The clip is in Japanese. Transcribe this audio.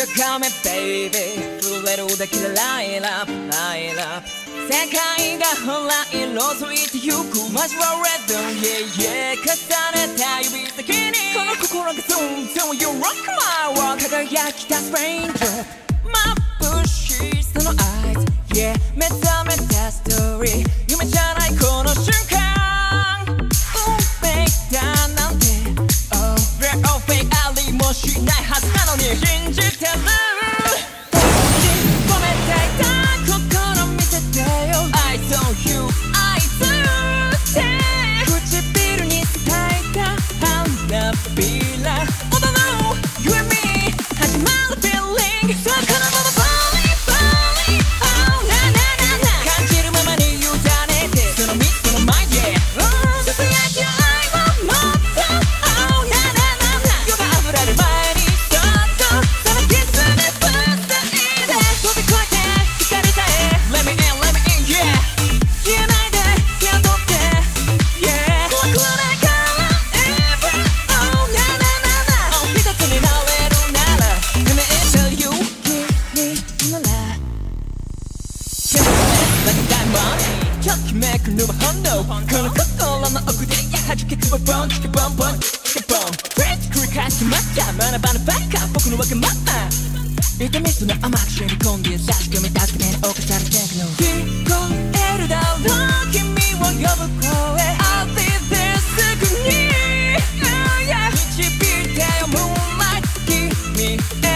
You call me baby 触れるだけで light up light up 世界がほら色づいてゆく交われる Yeah yeah 重ねた指先にこの心がズンズン You rock my world 輝き出す Raindrop 眩しいその eyes Yeah 目覚めたストーリー夢じゃないこの瞬間運命だなんて Oh real or fake ありもしないはずなのに信じてる込めていた心見せてよ I saw you I saw you 唇に伝えた花びら Oh no no you and me 始まる feeling そこのまま falling falling Oh na na na na 感じるままに委ねてその3つの mind yeah ささやき愛をもっと Oh na na na na 夜が溢れる前にそっとそのキスでぶつけて飛び越えて光さえ Let me in let me in yeah 消えないで手を取って Yeah 怖くはないから Ever Oh na na na na 一つになれるなら Let me in tell you 君ならLike a diamond ときめく沼本能この心の奥で弾けくばボンチキボンボンチキボンフレッチ繰り返しまった学ばぬバカ僕のわがまま痛みその甘く染み込んで優しく見たくてに侵されてくの聞こえるだろう君を呼ぶ声 I'll be there すぐに導いてよ Moonlight 君へ